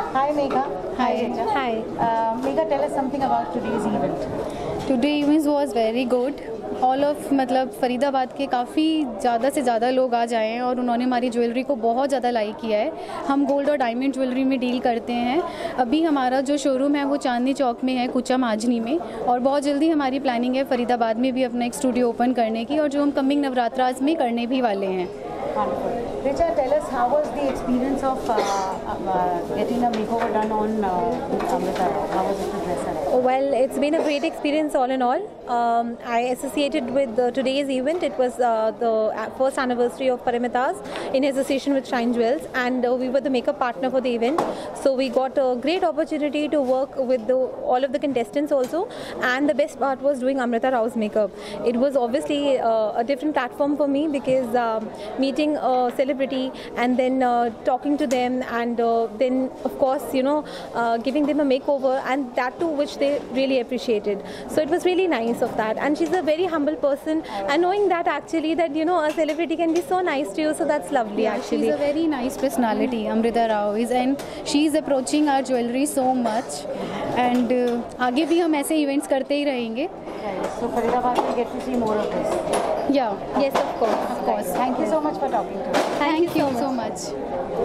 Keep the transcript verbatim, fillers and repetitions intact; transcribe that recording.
Hi Megha. Hi. Richa. Hi. Uh, Megha, tell us something about today's event. Today event was very good. All of मतलब फरीदाबाद के काफ़ी ज़्यादा से ज़्यादा लोग आ जाए हैं और उन्होंने हमारी ज्वेलरी को बहुत ज़्यादा लाइक किया है। हम गोल्ड और डायमंड ज्वेलरी में डील करते हैं। अभी हमारा जो शोरूम है वो चांदनी चौक में है, कुचा माजनी में, और बहुत जल्दी हमारी प्लानिंग है फरीदाबाद में भी अपना एक स्टूडियो ओपन करने की, और जो हम कमिंग नवरात्रास में करने भी वाले हैं। Wonderful. Richa, tell us how was the experience of uh, uh, getting a makeover done on uh, Amrita Rao? How was it to dress her up? Well, it's been a great experience all in all. Um, I associated with uh, today's event. It was uh, the first anniversary of Paramita's in association with Shine Jewels, and uh, we were the makeup partner for the event. So we got a great opportunity to work with the, all of the contestants also, and the best part was doing Amrita Rao's makeup. It was obviously uh, a different platform for me because um, meeting a celebrity and then uh, talking to them, and uh, then of course you know uh, giving them a makeover, and that too which they really appreciated. So it was really nice of that, and she's a very humble person, and knowing that actually that you know a celebrity can be so nice to you, so that's lovely. Yeah, actually she's a very nice personality, Amrita Rao is, and she is approaching our jewelry so much, and uh, आगे भी हम ऐसे events करते ही रहेंगे. So Faridabad will get to see more of this. Yeah, yes, of course, of course. Thank you so much for talking to us. Thank you so much.